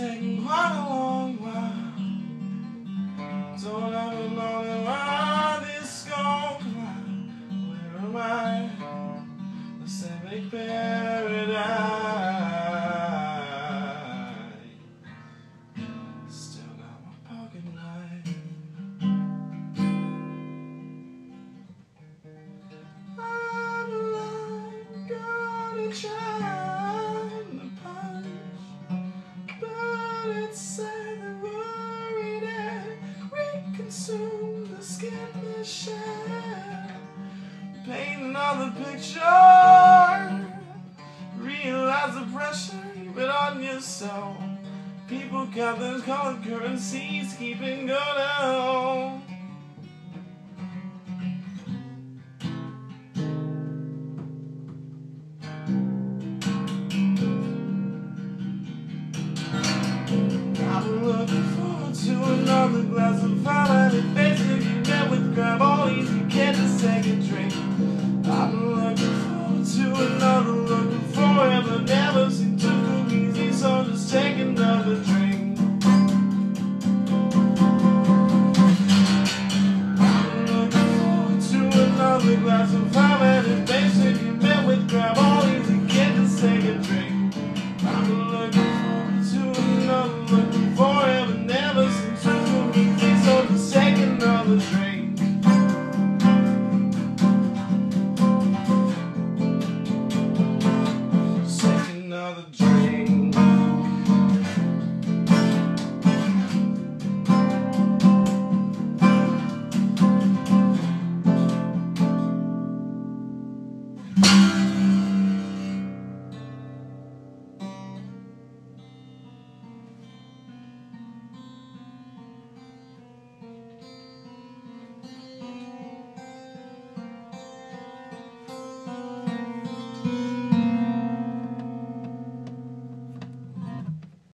taking quite a long while. Don't ever know why this gone. Where am I? The civic paradise. Still got my pocket knife. I'm gonna try to punch, but it's sad that worried and reconsume the skinless shell. Paint another picture. Realize the pressure you put on yourself. People got those colored currencies, keeping good out. I'm looking forward to another glass of wine. And basically you met with gravol, you can't just take a drink. I'm looking forward to another, looking forever, never seem to go easy, so just take another drink. I'm looking forward to another glass of wine. And basically you met with gravol, you can't just take a drink. I'm looking forward to another, looking forever, never seem to go easy, so just take another drink. Another drink.